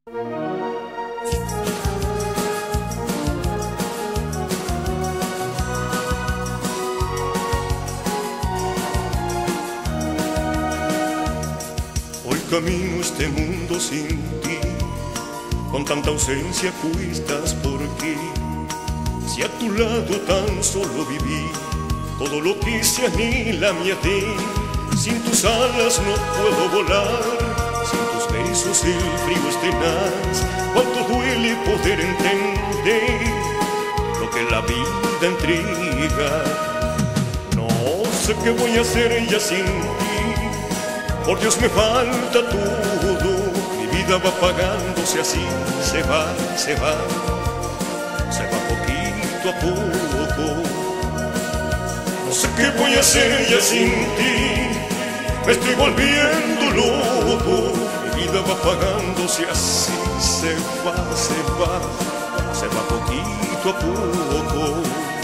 Hoy camino este mundo sin ti, con tanta ausencia cuestas por qué. Si a tu lado tan solo viví todo lo que se anhela me até. Sin tus alas no puedo volar, sin tus besos el frío es tenaz. Cuánto duele poder entender lo que la vida entrega. No sé qué voy a hacer ya sin ti, por Dios me falta todo. Mi vida va apagándose así, se va, se va, se va poquito a poco. No sé qué voy a hacer ya sin ti, me estoy volviendo loco. Mi vida va apagándose así, se va, se va, se va poquito a poco.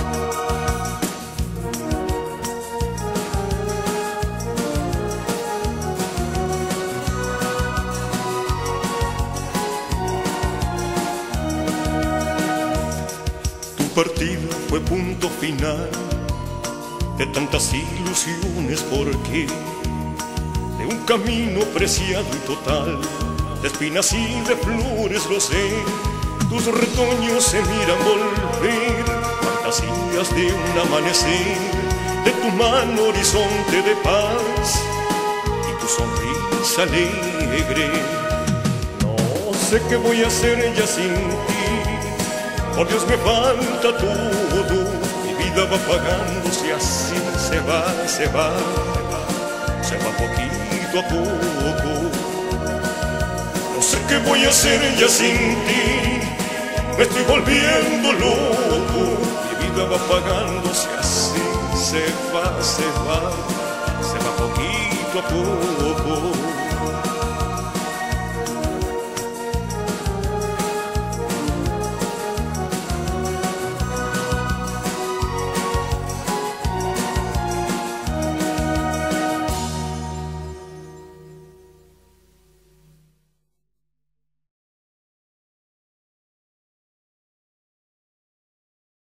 Tu partida fue punto final de tantas ilusiones, porque de un camino preciado y total, de espinas y de flores lo sé, tus retoños se miran volver, fantasías de un amanecer, de tu mano horizonte de paz y tu sonrisa alegre. No sé qué voy a hacer ya sin ti, por Dios me falta todo. Mi vida va apagándose así, se va, se va, se va poquito a poco. No sé qué voy a hacer ya sin ti, me estoy volviendo loco. Mi vida va apagándose así, se va, se va, se va poquito a poco.